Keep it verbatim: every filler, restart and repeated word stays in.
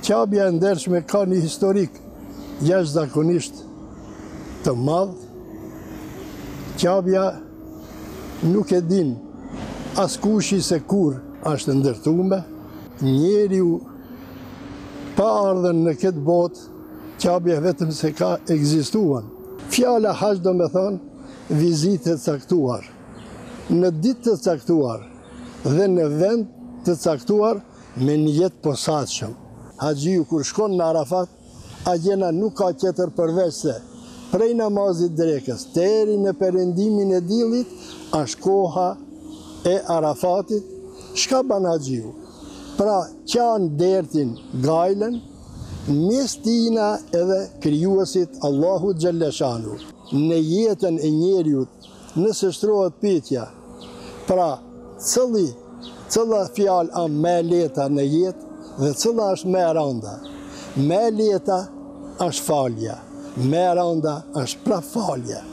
Qabja e ndershme ka një historik jashtëzakonisht të madh. Qabja nuk e din askushi se kur është ndërtume. Njeriu pa ardhen në këtë botë, qabja vetëm se ka ekzistuar. Fjala haq do me thonë vizitë të caktuar, në ditë të caktuar dhe në vend të caktuar me një jetë posaçëm. Haxhiu kur shkon në Arafat, agjena nuk ka tjetër përveç se prej namazit drekës deri në perëndimin e diellit është koha e Arafatit. Çka ban haxhiu? Pra qanë dertin gajlen, mes tina edhe krijuesit Allahu Gjelleshanu. Në jetën e njeriut, nëse shtrohet pyetja, pra cili, cila fjalë a me leta në jetë dhe cila është me randa. Me leta është falja, me randa është pra falja.